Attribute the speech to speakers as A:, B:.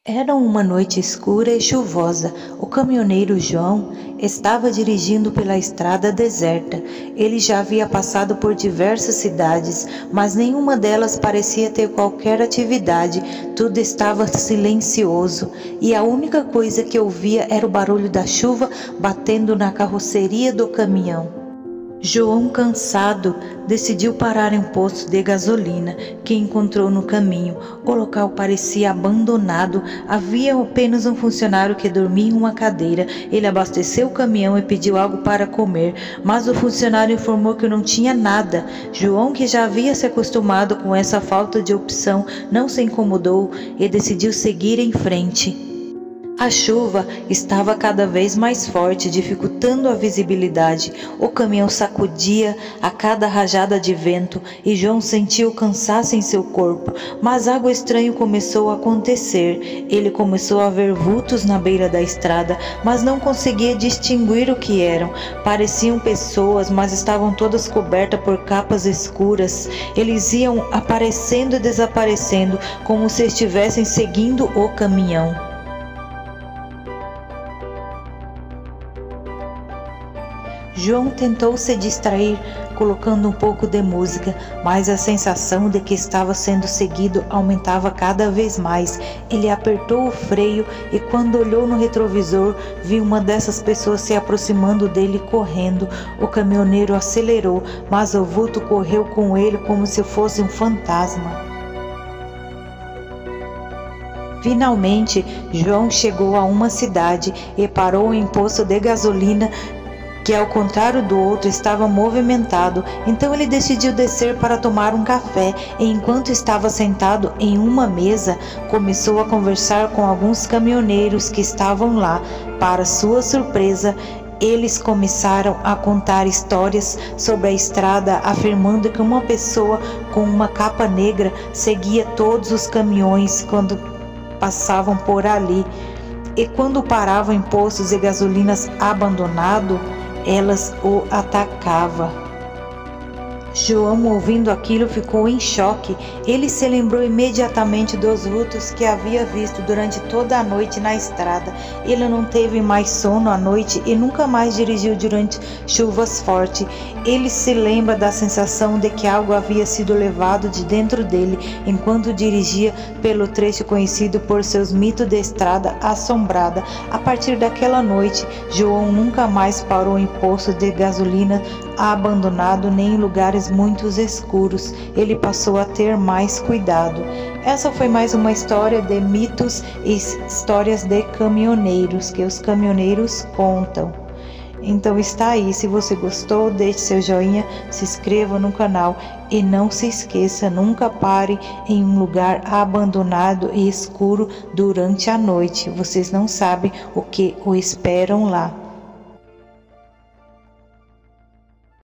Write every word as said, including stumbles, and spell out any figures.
A: Era uma noite escura e chuvosa. O caminhoneiro João estava dirigindo pela estrada deserta. Ele já havia passado por diversas cidades, mas nenhuma delas parecia ter qualquer atividade. Tudo estava silencioso e a única coisa que ouvia era o barulho da chuva batendo na carroceria do caminhão. João, cansado, decidiu parar em um posto de gasolina que encontrou no caminho. O local parecia abandonado, havia apenas um funcionário que dormia em uma cadeira. Ele abasteceu o caminhão e pediu algo para comer, mas o funcionário informou que não tinha nada. João, que já havia se acostumado com essa falta de opção, não se incomodou e decidiu seguir em frente. A chuva estava cada vez mais forte, dificultando a visibilidade. O caminhão sacudia a cada rajada de vento e João sentiu cansaço em seu corpo. Mas algo estranho começou a acontecer. Ele começou a ver vultos na beira da estrada, mas não conseguia distinguir o que eram. Pareciam pessoas, mas estavam todas cobertas por capas escuras. Eles iam aparecendo e desaparecendo, como se estivessem seguindo o caminhão. João tentou se distrair colocando um pouco de música, mas a sensação de que estava sendo seguido aumentava cada vez mais. Ele apertou o freio e quando olhou no retrovisor, viu uma dessas pessoas se aproximando dele correndo. O caminhoneiro acelerou, mas o vulto correu com ele como se fosse um fantasma. Finalmente, João chegou a uma cidade e parou em um posto de gasolina que, ao contrário do outro, estava movimentado. Então ele decidiu descer para tomar um café e, enquanto estava sentado em uma mesa, começou a conversar com alguns caminhoneiros que estavam lá. Para sua surpresa, eles começaram a contar histórias sobre a estrada, afirmando que uma pessoa com uma capa negra seguia todos os caminhões quando passavam por ali, e quando paravam em postos de gasolinas abandonados, elas o atacavam. João, ouvindo aquilo, ficou em choque. Ele se lembrou imediatamente dos vultos que havia visto durante toda a noite na estrada. Ele não teve mais sono à noite e nunca mais dirigiu durante chuvas fortes. Ele se lembra da sensação de que algo havia sido levado de dentro dele enquanto dirigia pelo trecho conhecido por seus mitos de estrada assombrada. A partir daquela noite, João nunca mais parou em postos de gasolina abandonado nem em lugares muito escuros. Ele passou a ter mais cuidado. Essa foi mais uma história de mitos e histórias de caminhoneiros que os caminhoneiros contam. Então está aí, se você gostou, deixe seu joinha, se inscreva no canal e não se esqueça, nunca pare em um lugar abandonado e escuro durante a noite. Vocês não sabem o que o esperam lá.